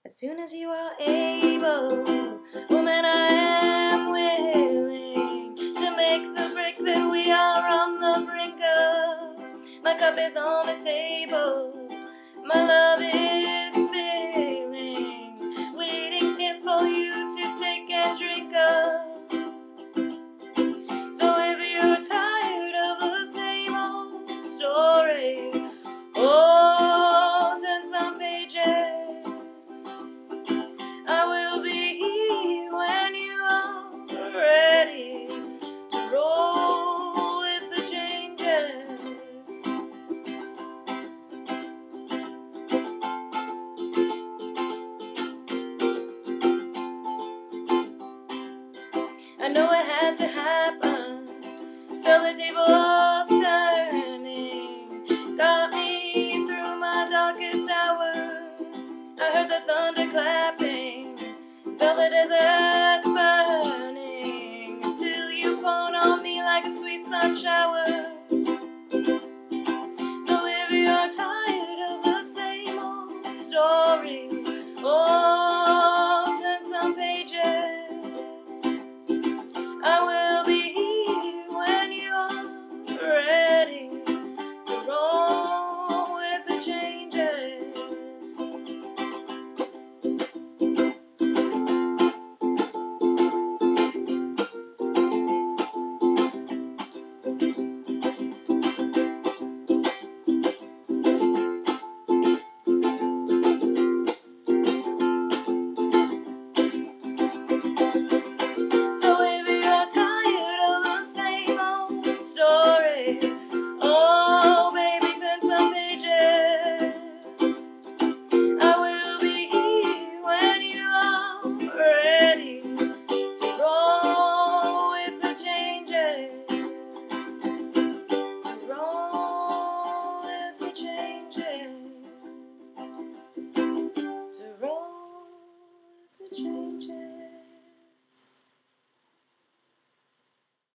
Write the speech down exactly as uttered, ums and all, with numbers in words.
As soon as you are able, woman, I am willing to make the break that we are on the brink of. My cup is on the table, my love is filling, waiting here for you to take and drink of. So if you're tired of the same old story, oh, turn some pages. I will be here when you are ready to roll with the changes. I know it had to happen. Felt the tables turning, got me through my darkest hour. I heard the thunder clapping, felt the desert burning, till you poured on me like a sweet sun shower.